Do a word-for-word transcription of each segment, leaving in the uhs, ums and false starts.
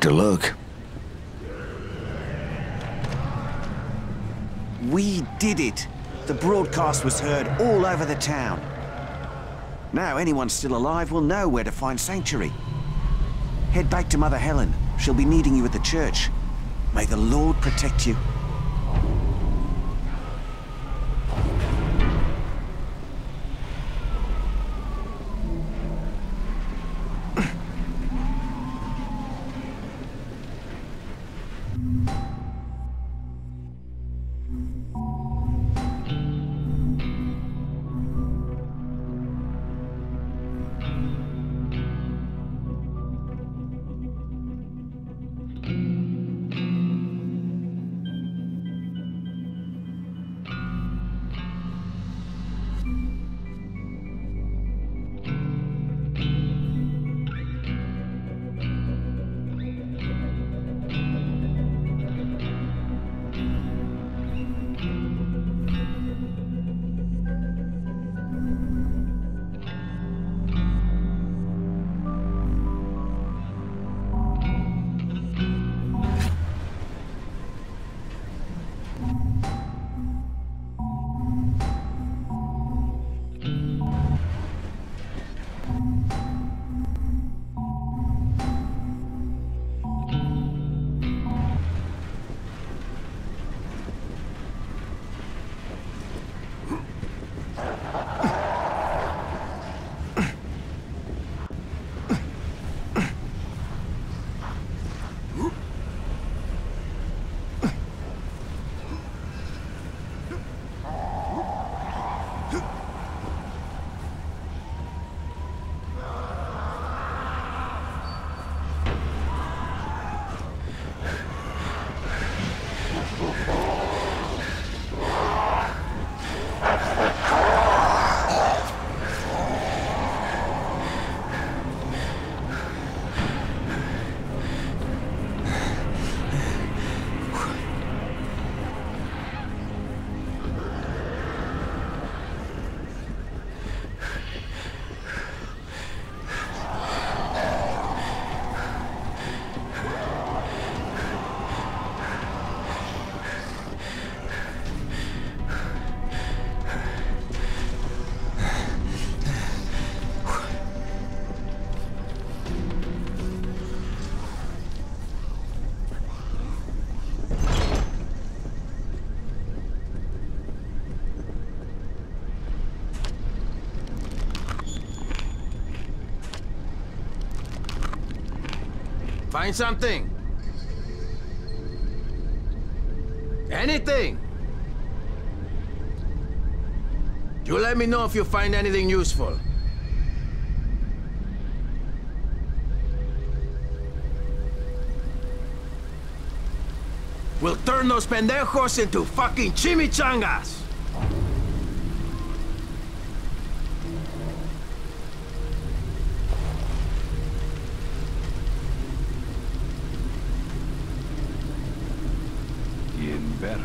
to look. We did it! The broadcast was heard all over the town. Now anyone still alive will know where to find Sanctuary. Head back to Mother Helen. She'll be needing you at the church. May the Lord protect you. Find something? Anything? You let me know if you find anything useful. We'll turn those pendejos into fucking chimichangas! Getting better.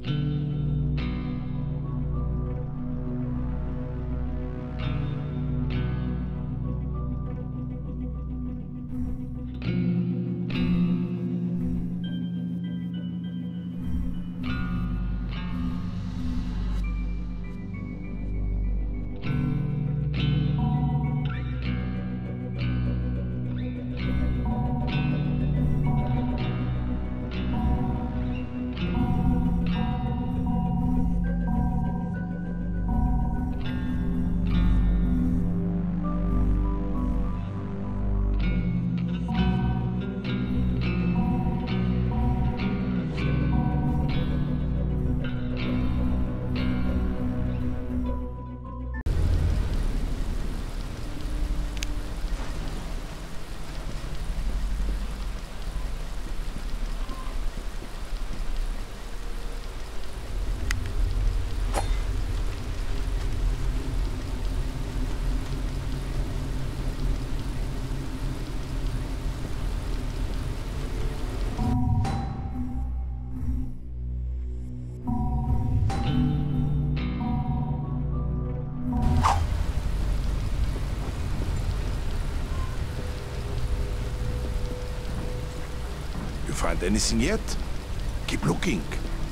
Find anything yet? Keep looking.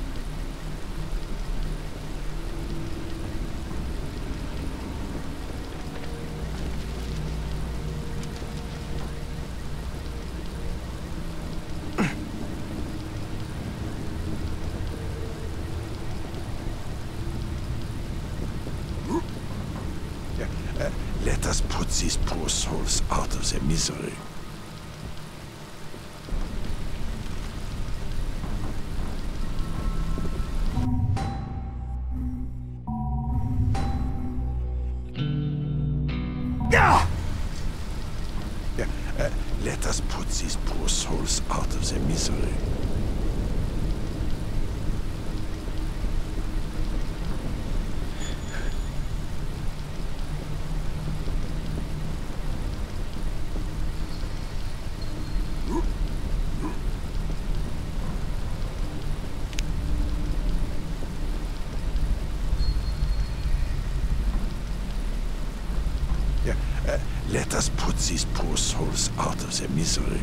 Yeah, uh, let us put these poor souls out of their misery. Yeah, uh, let us put these poor souls out of their misery. Yeah, uh, let us put these poor souls out of their misery.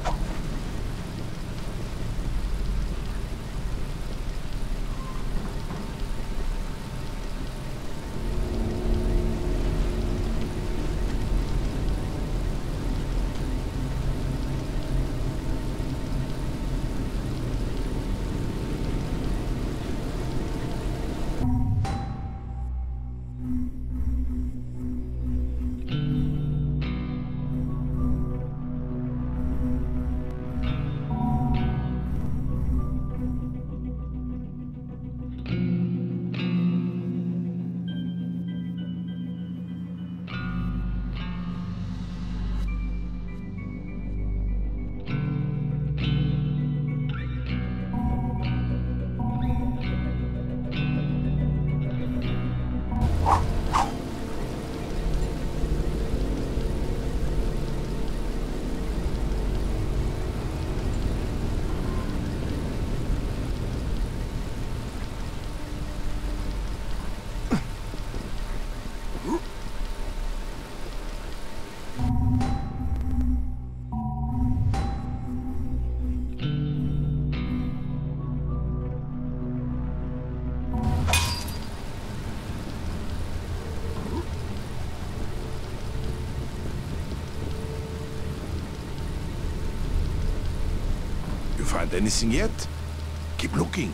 You find anything yet? Keep looking.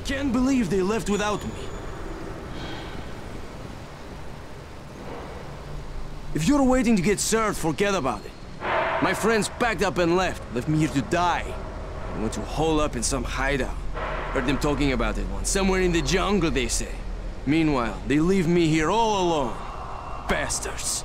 can't believe they left without me. If you're waiting to get served, forget about it. My friends packed up and left, left me here to die. I went to hole up in some hideout. Heard them talking about it once. Somewhere in the jungle, they say. Meanwhile, they leave me here all alone. Bastards.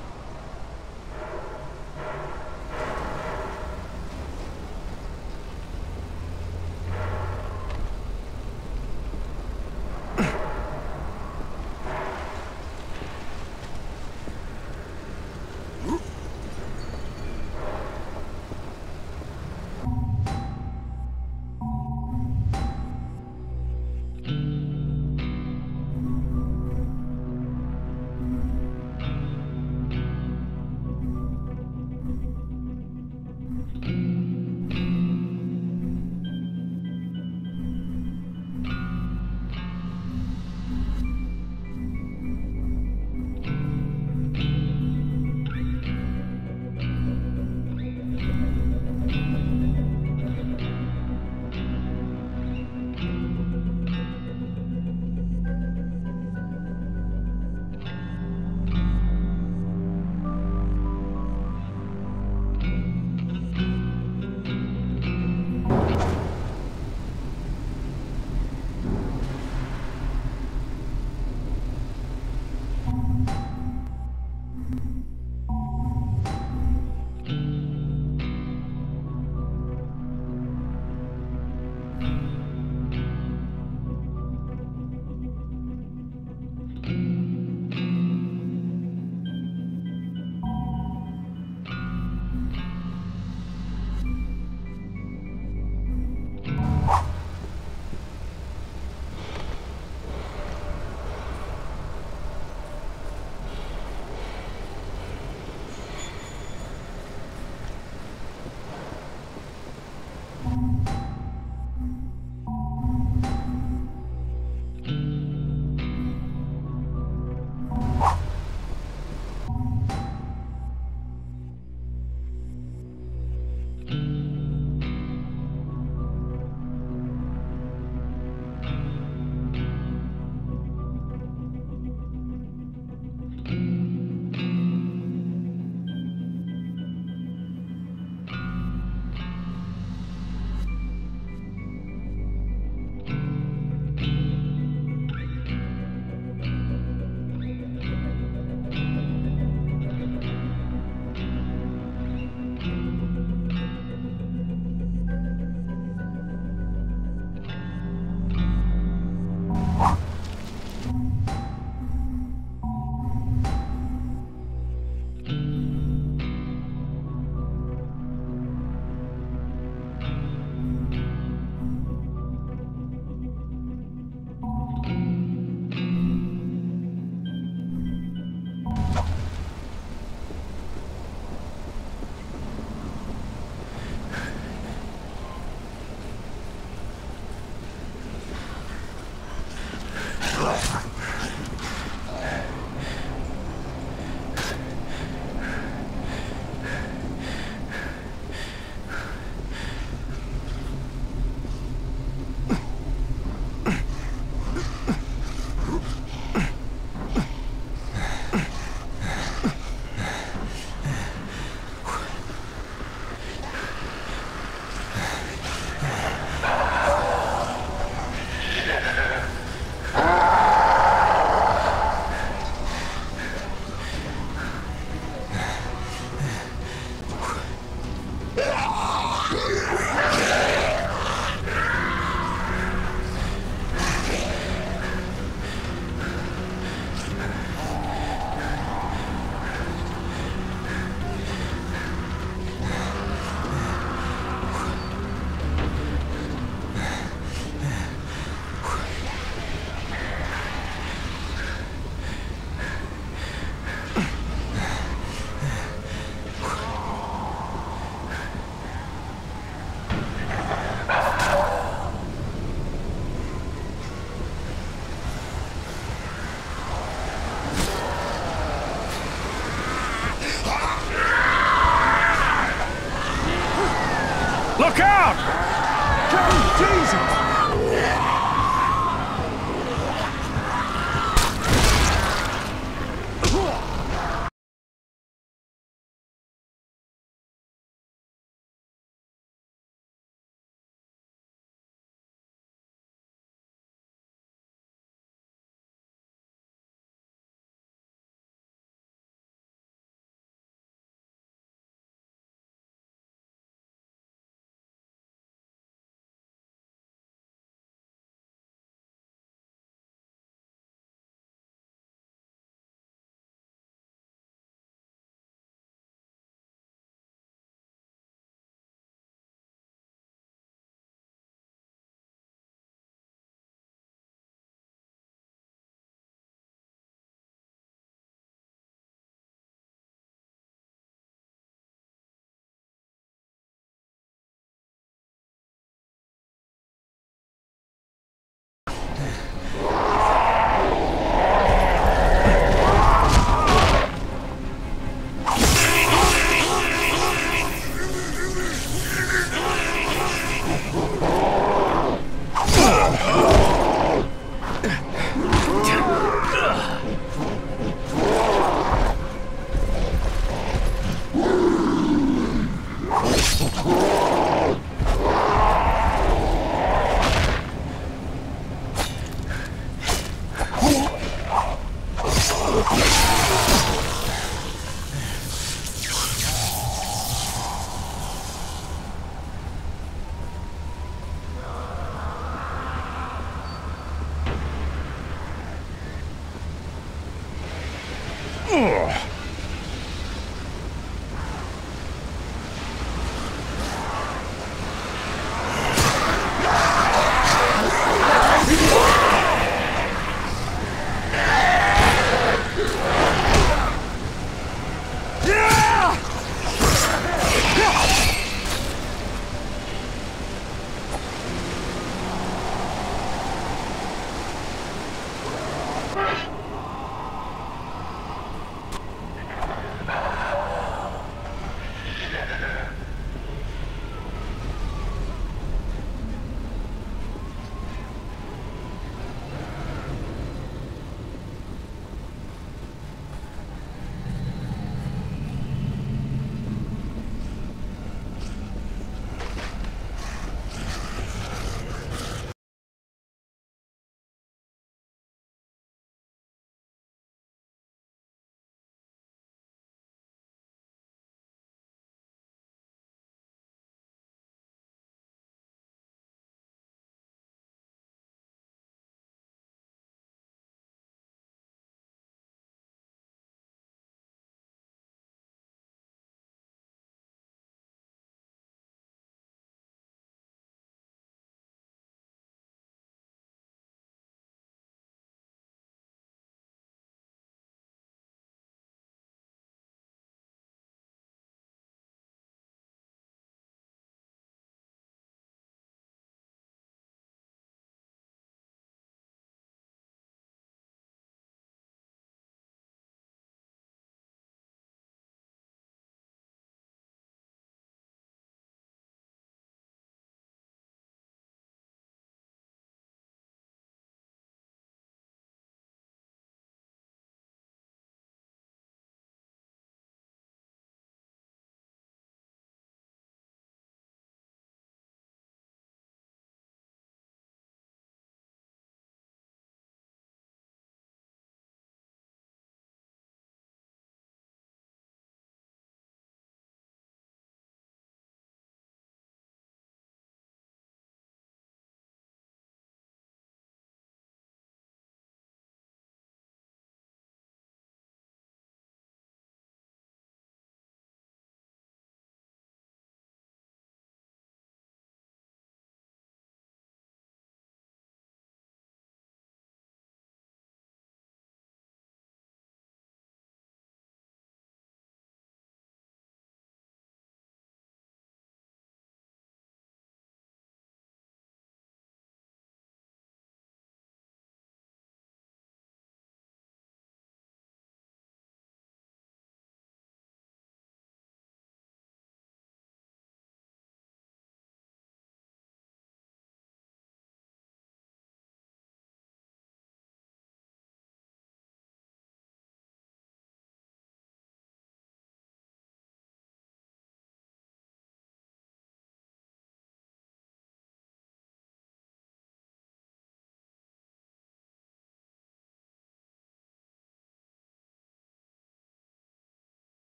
Look out! Jesus!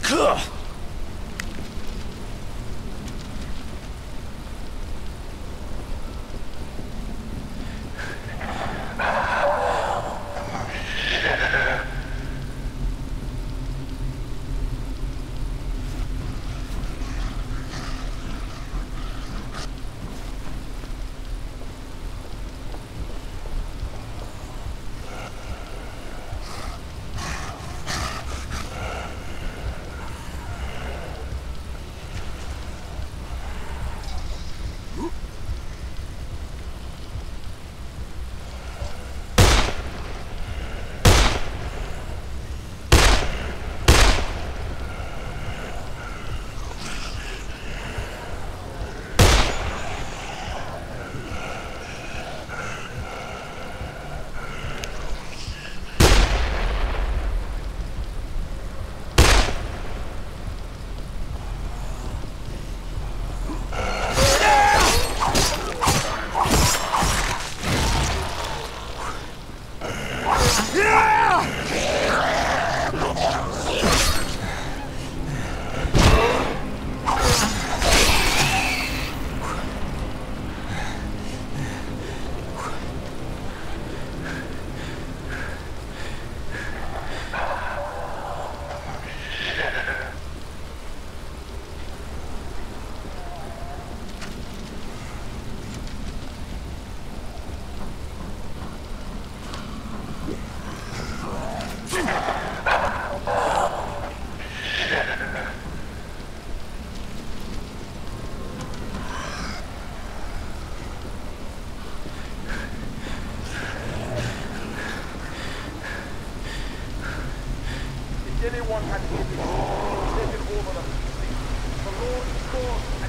Anyone had taken over the the Lord's sword and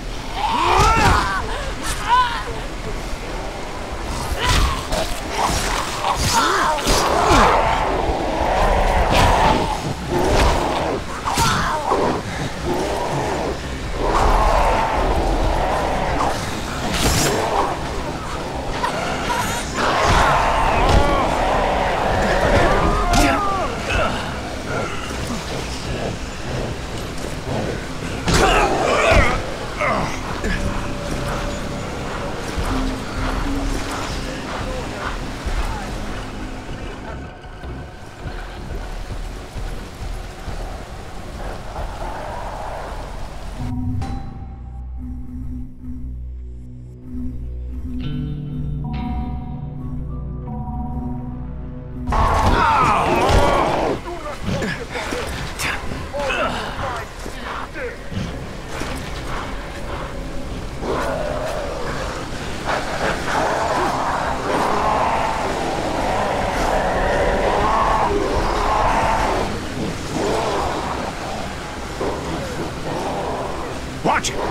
Watch it!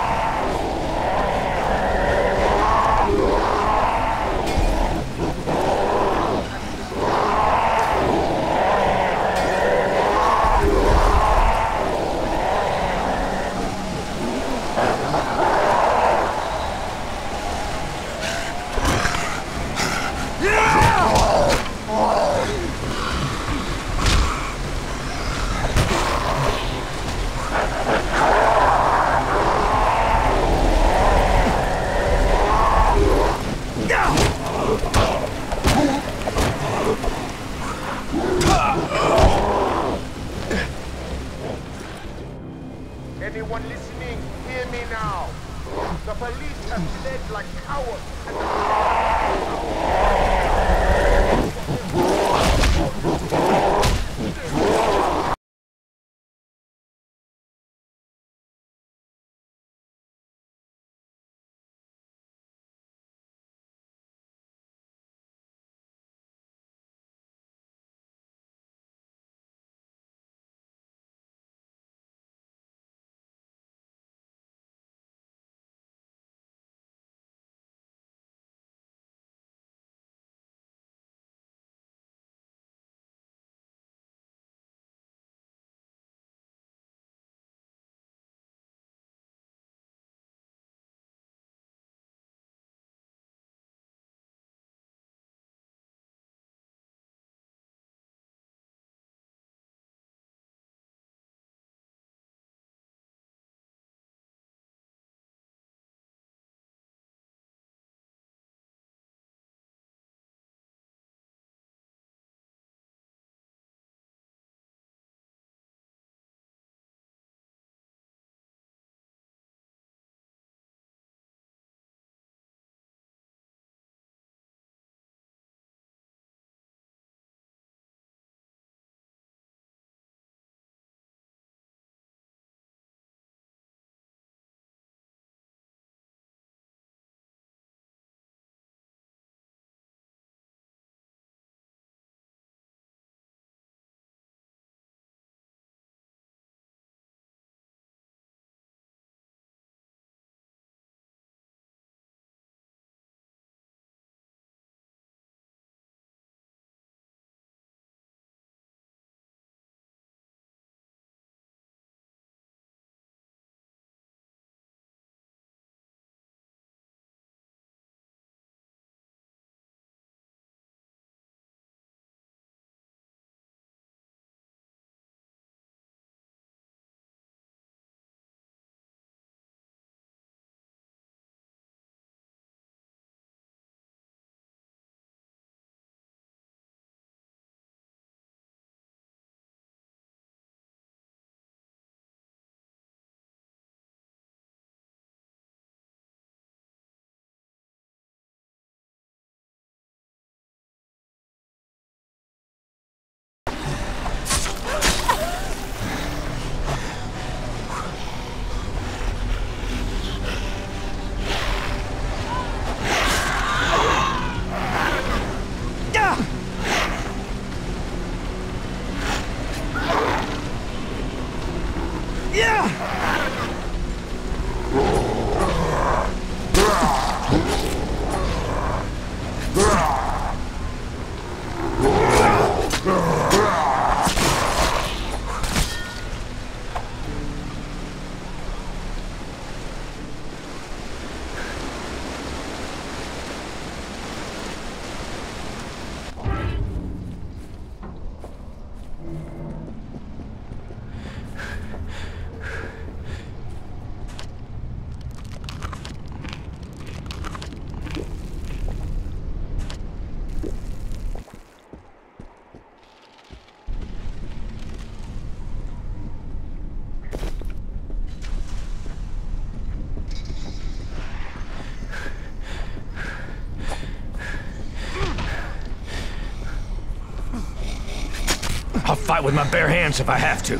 Anyone listening, hear me now. The police have fled like cowards and I'll fight with my bare hands if I have to.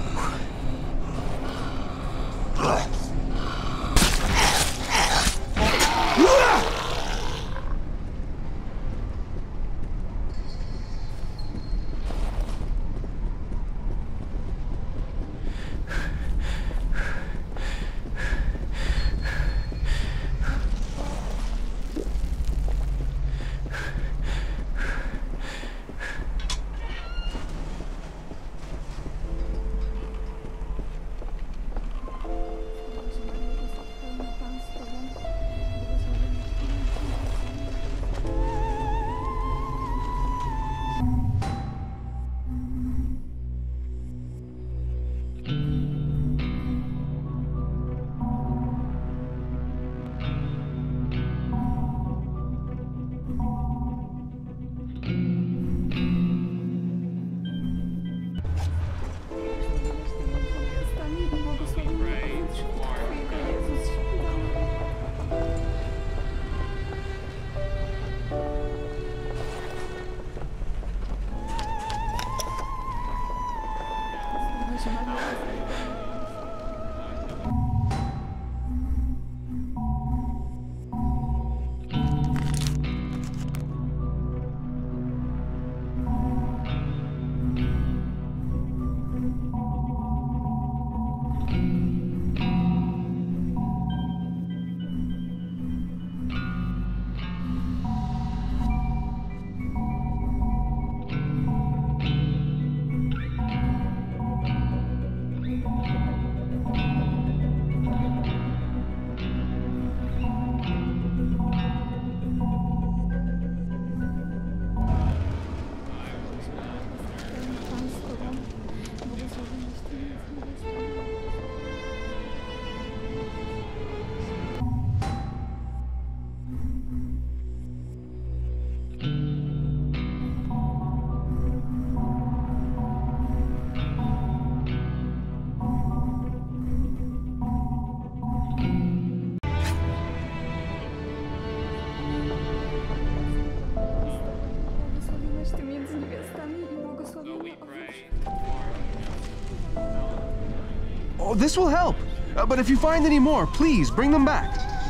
Oh, this will help. Uh, but if you find any more, please bring them back.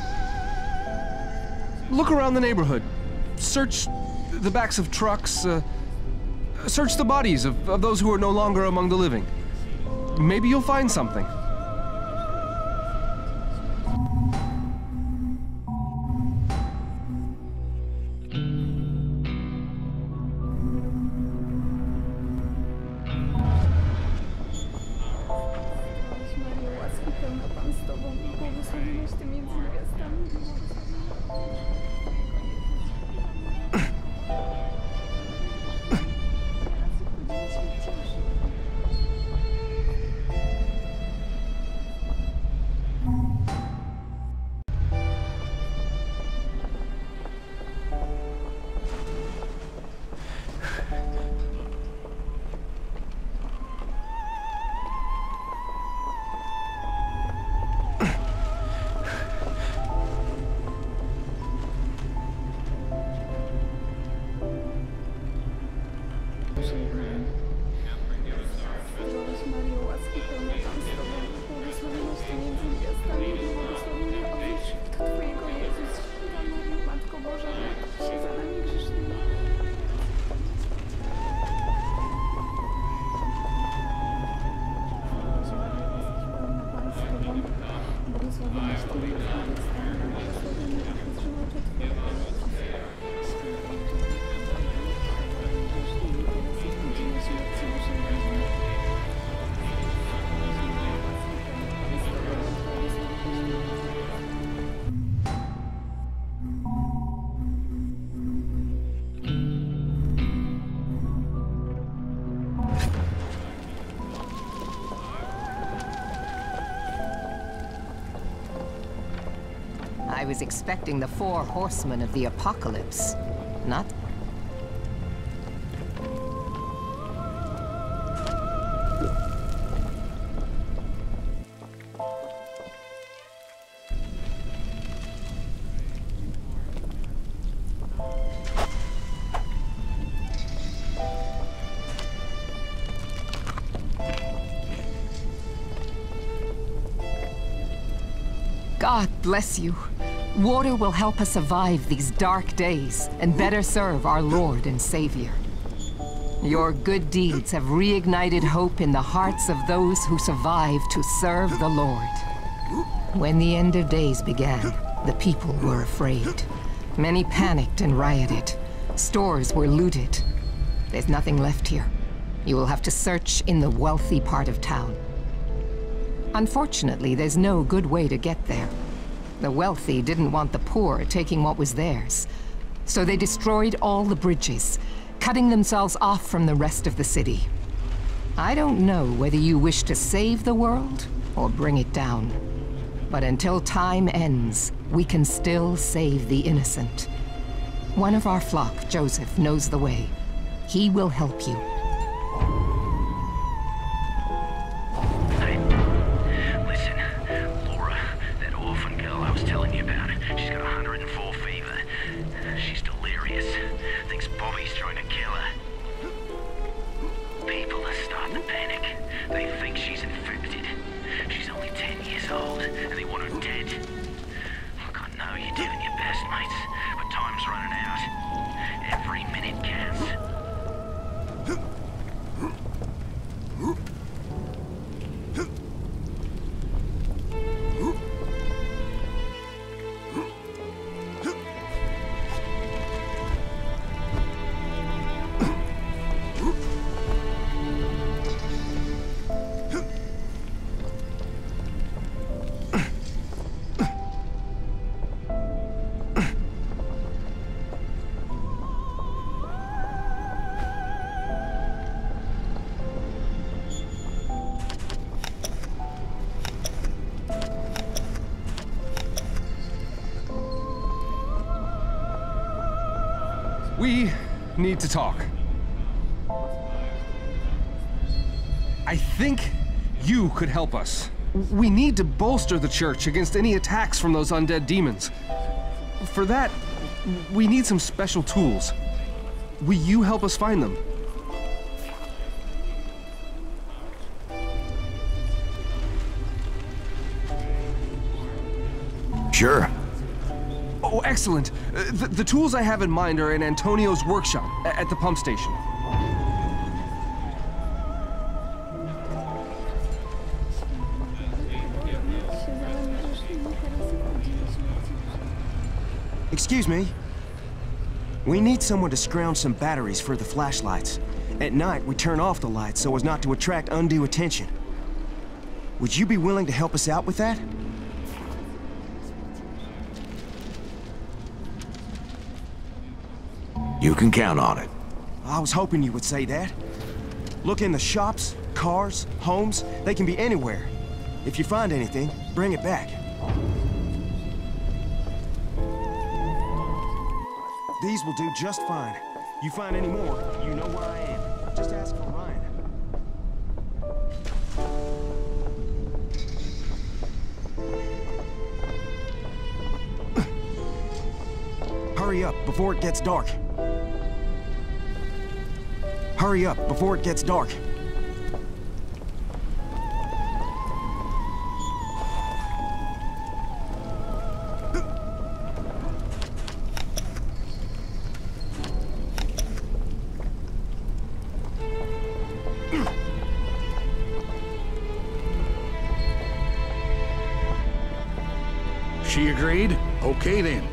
Look around the neighborhood. Search the backs of trucks. Uh, search the bodies of, of those who are no longer among the living. Maybe you'll find something. I was expecting the four horsemen of the apocalypse. Not... God bless you. Water will help us survive these dark days and better serve our Lord and Savior. Your good deeds have reignited hope in the hearts of those who survive to serve the Lord. When the end of days began, the people were afraid. Many panicked and rioted. Stores were looted. There's nothing left here. You will have to search in the wealthy part of town. Unfortunately, there's no good way to get there. The wealthy didn't want the poor taking what was theirs, so they destroyed all the bridges, cutting themselves off from the rest of the city. I don't know whether you wish to save the world or bring it down, but until time ends, we can still save the innocent. One of our flock, Joseph, knows the way. He will help you. We need to talk. I think you could help us. We need to bolster the church against any attacks from those undead demons. For that, we need some special tools. Will you help us find them? Sure. Oh, excellent. Uh, the, the tools I have in mind are in Antonio's workshop at the pump station. Excuse me. We need someone to scrounge some batteries for the flashlights. At night, we turn off the lights so as not to attract undue attention. Would you be willing to help us out with that? You can count on it. I was hoping you would say that. Look in the shops, cars, homes. They can be anywhere. If you find anything, bring it back. These will do just fine. You find any more, you know where I am. Just ask for Ryan. Hurry up before it gets dark. Hurry up before it gets dark. She agreed? Okay then.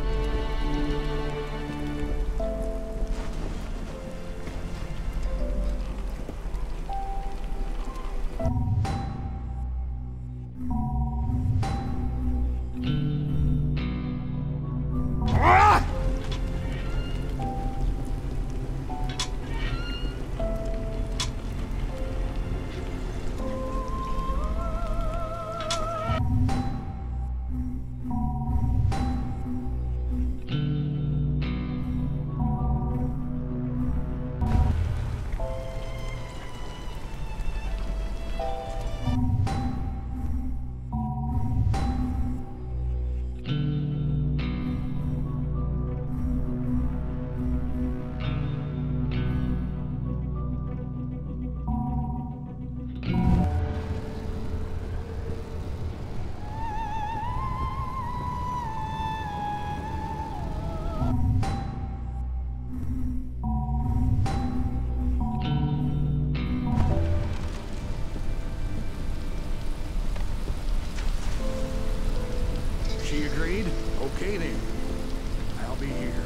She agreed? Okay then. I'll be here.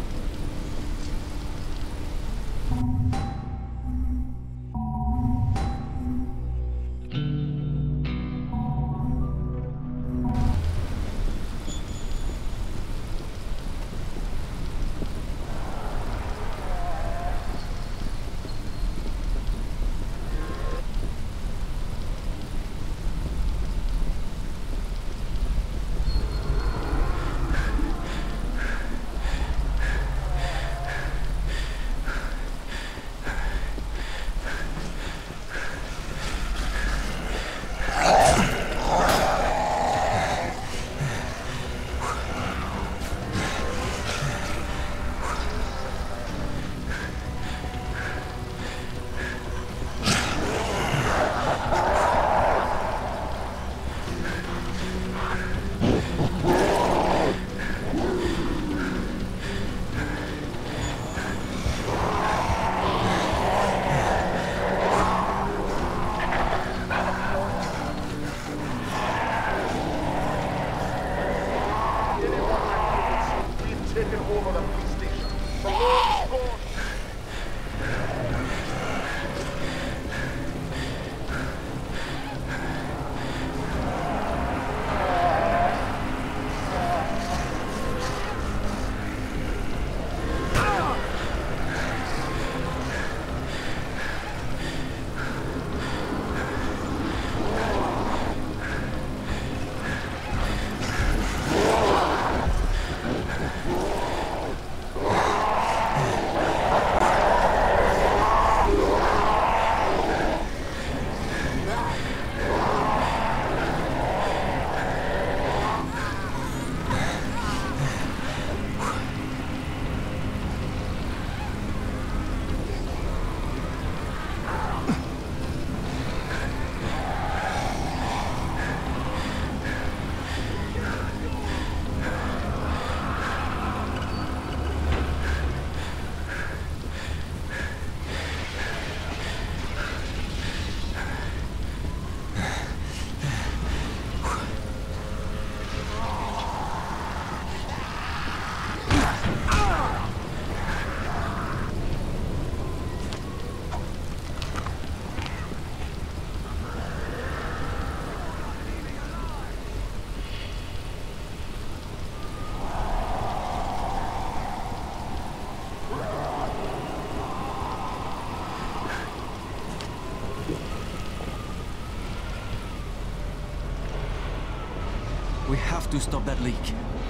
We have to stop that leak.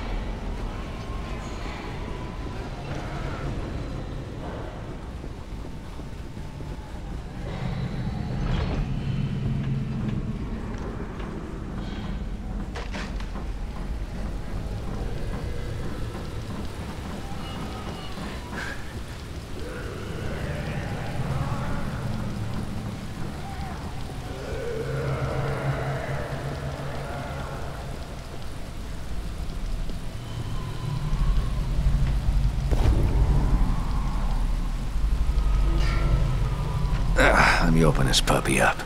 Let me open this puppy up.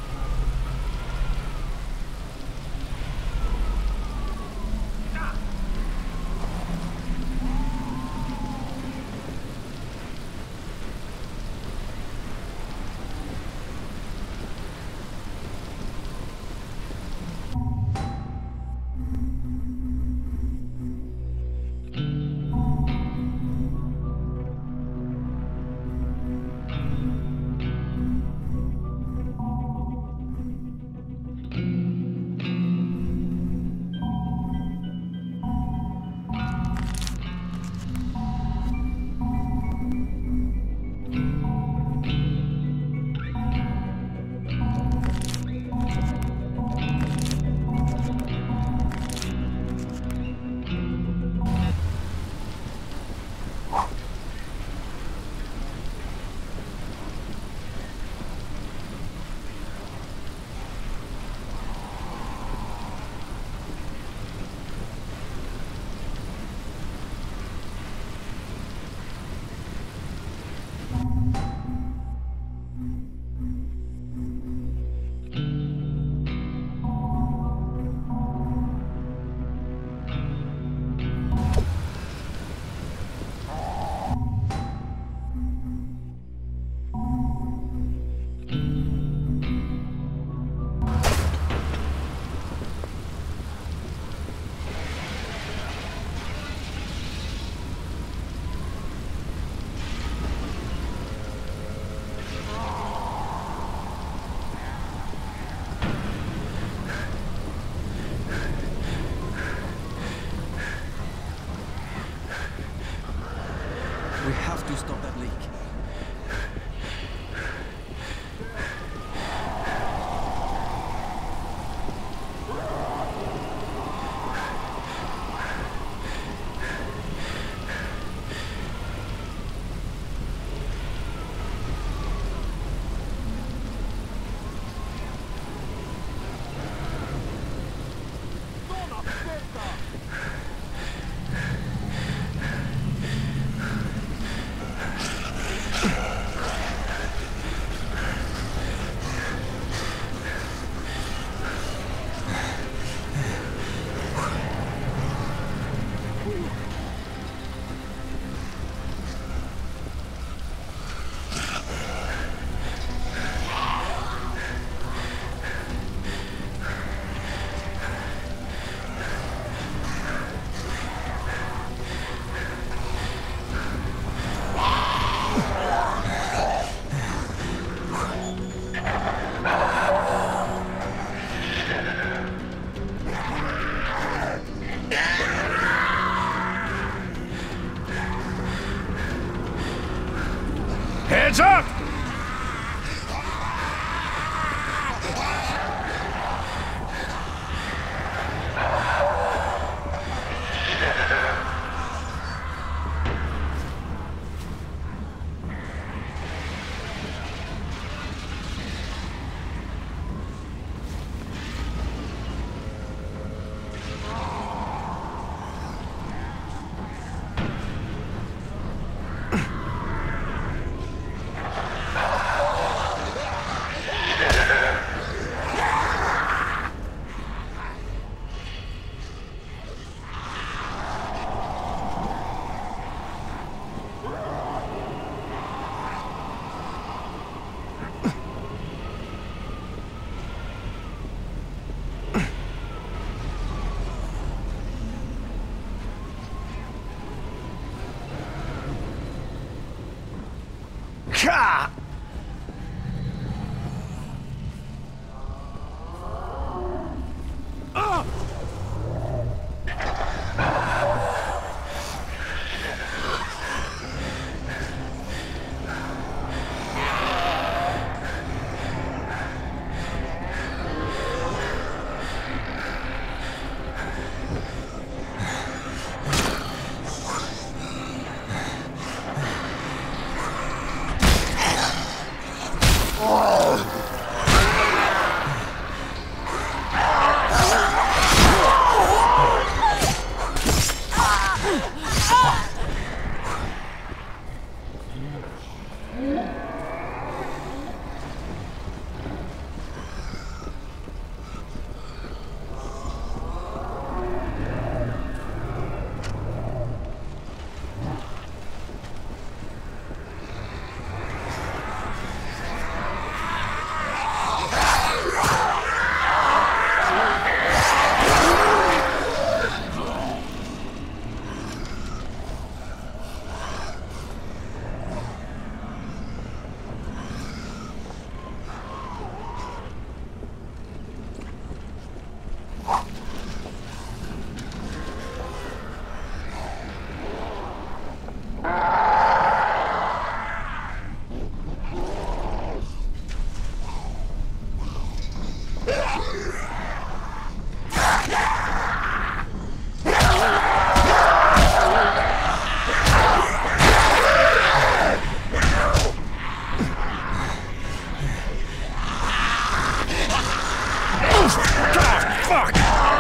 Fuck!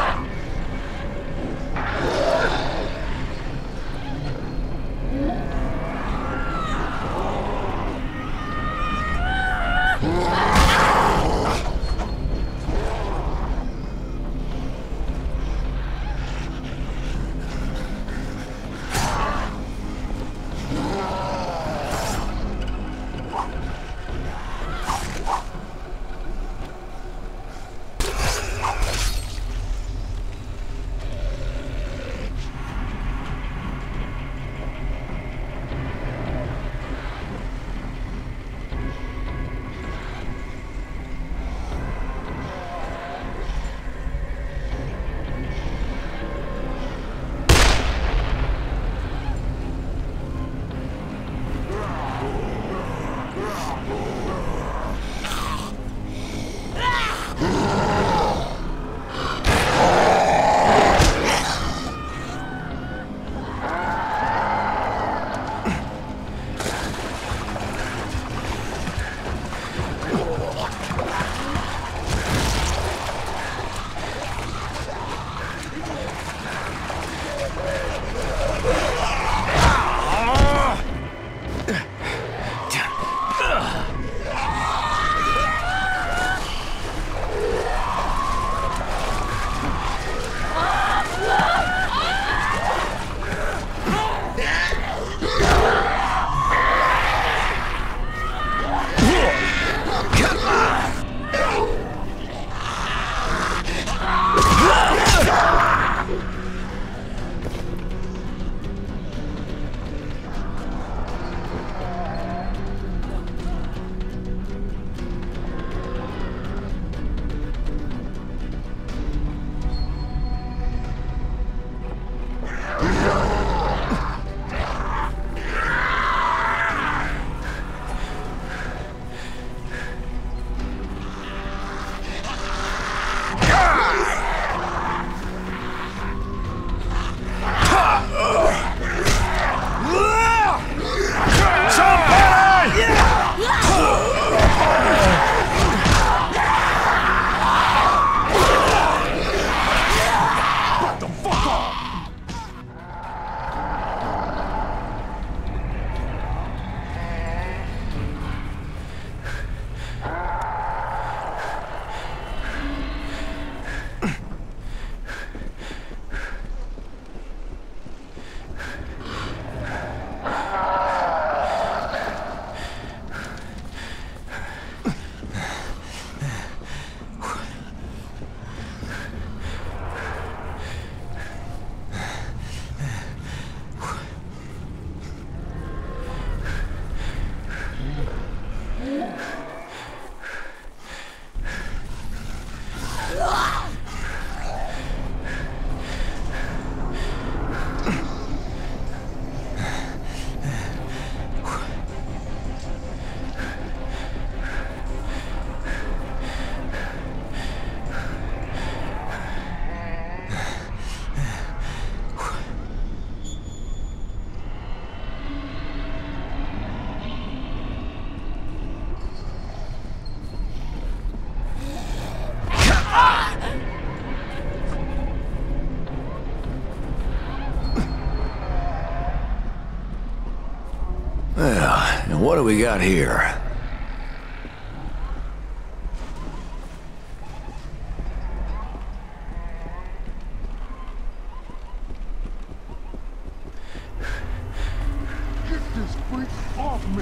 And what do we got here? Get this freak off me!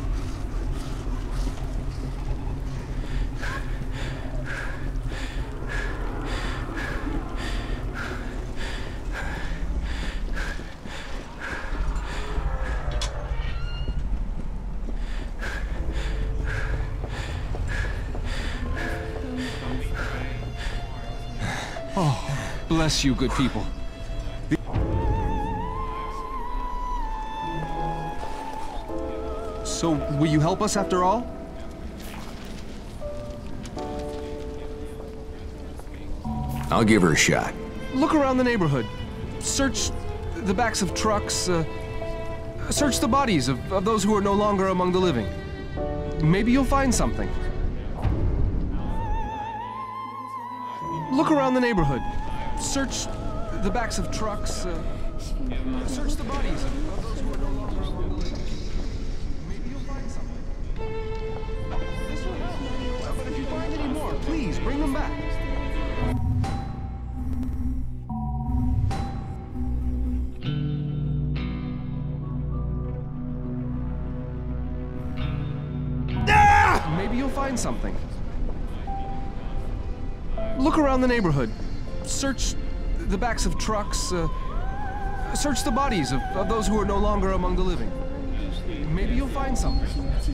Oh, bless you, good people. So, will you help us after all? I'll give her a shot. Look around the neighborhood. Search the backs of trucks. Uh, search the bodies of, of those who are no longer among the living. Maybe you'll find something. Look around the neighborhood. Search the backs of trucks. Uh, search the bodies of, of those who are no longer among the living. Maybe you'll find something. This will help. But if you find any more, please bring them back. Maybe you'll find something. Look around the neighborhood. Search the backs of trucks. Uh, search the bodies of, of those who are no longer among the living. Maybe you'll find something.